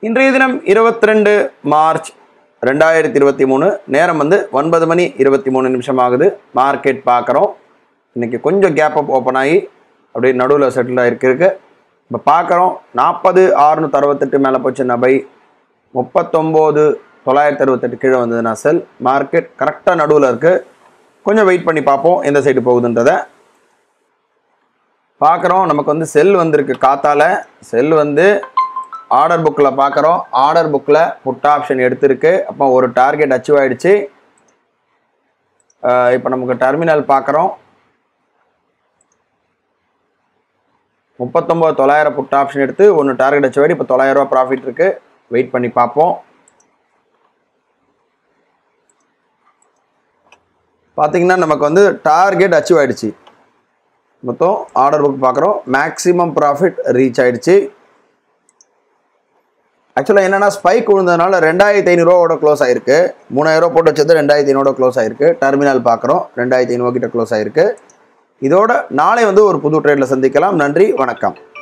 இன்றைய தினம் 22 மார்ச் 2023 நேரம் வந்து 9 மணி 23 நிமிஷம் ஆகுது. மார்க்கெட் பார்க்குறோம். இன்றைக்கி கொஞ்சம் கேப் அப் ஓப்பன் ஆகி அப்படியே நடுவில் செட்டில் ஆகிருக்கு. இப்போ பார்க்குறோம் 40,668 மேலே போச்சுன்னா பை, 39,968 கீழே வந்ததுன்னா செல். மார்க்கெட் கரெக்டாக நடுவில் இருக்குது. கொஞ்சம் வெயிட் பண்ணி பார்ப்போம் எந்த சைடு போகுதுன்றதை பார்க்குறோம். நமக்கு வந்து செல் வந்திருக்கு. காத்தால செல் வந்து ஆர்டர் புக்கில் பார்க்குறோம். ஆர்டர் புக்கில் புட் ஆப்ஷன் எடுத்திருக்கு. அப்போ ஒரு டார்கெட் அச்சீவ் ஆகிடுச்சு. இப்போ நமக்கு டெர்மினல் பார்க்குறோம். 39,900 புட் ஆப்ஷன் எடுத்து ஒன்று டார்கெட் அச்சீவ் ஆகிடு. இப்போ 900 ரூபா ப்ராஃபிட் இருக்குது. வெயிட் பண்ணி பார்ப்போம். பார்த்தீங்கன்னா நமக்கு வந்து டார்கெட் அச்சீவ் ஆகிடுச்சு. மொத்தம் ஆர்டர் புக் பார்க்குறோம். மேக்ஸிமம் ப்ராஃபிட் ரீச் ஆகிடுச்சு. ஆக்சுவலாக என்னென்னா ஸ்பைக் விழுந்ததுனால 2,500 ரூபாவோட க்ளோஸ் ஆகிருக்கு. 3,000 ரூபா போட்டு வச்சது 2,500 க்ளோஸ் ஆகிருக்கு. டெர்மினல் பார்க்குறோம் 2,500 கிட்ட க்ளோஸ் ஆகிருக்கு. இதோட நாளை வந்து ஒரு புது ட்ரேடில் சந்திக்கலாம். நன்றி, வணக்கம்.